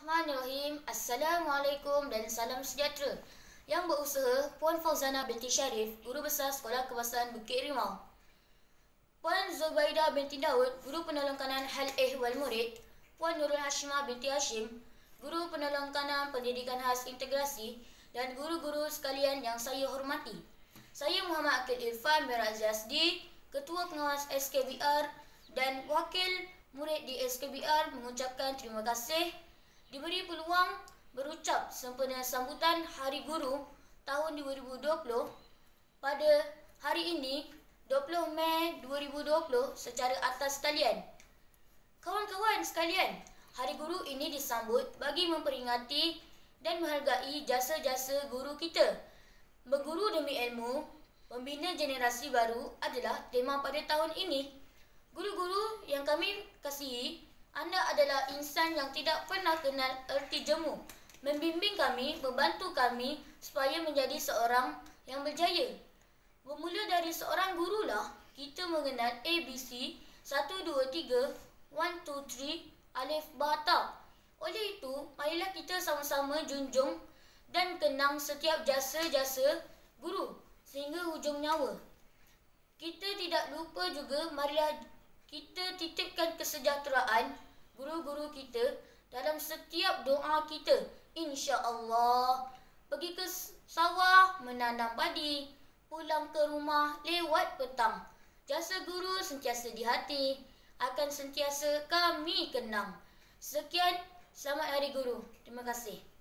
Bismillahirrahmanirrahim. Assalamualaikum dan salam sejahtera. Yang berusaha Puan Fauzana binti Syarif, Guru Besar Sekolah Kebangsaan Bukit Rimau. Puan Zubaidah binti Daud, Guru Penolong Kanan Hal Ehwal Murid. Puan Nurul Hashimah binti Hashim, Guru Penolong Kanan Pendidikan Khas Integrasi, dan guru-guru sekalian yang saya hormati. Saya Muhammad Akil Irfan Mirazazdi, Ketua Pengawas SKBR dan Wakil Murid di SKBR mengucapkan terima kasih diberi peluang berucap sempena sambutan Hari Guru tahun 2020 pada hari ini 20 Mei 2020 secara atas talian. Kawan-kawan sekalian, Hari Guru ini disambut bagi memperingati dan menghargai jasa-jasa guru kita. Berguru demi ilmu, membina generasi baru adalah tema pada tahun ini. Guru-guru yang kami kasihi, anda adalah insan yang tidak pernah kenal erti jemu. Membimbing kami, membantu kami supaya menjadi seorang yang berjaya. Bermula dari seorang gurulah kita mengenal ABC 1, 2, 3, 1, 2, 3, alif, ba, ta. Oleh itu, marilah kita sama-sama junjung dan kenang setiap jasa-jasa guru sehingga hujung nyawa. Kita tidak lupa juga, marilah kita titipkan kesejahteraan guru-guru kita dalam setiap doa kita. InsyaAllah, pergi ke sawah menanam padi, pulang ke rumah lewat petang. Jasa guru sentiasa di hati, akan sentiasa kami kenang. Sekian, selamat Hari Guru. Terima kasih.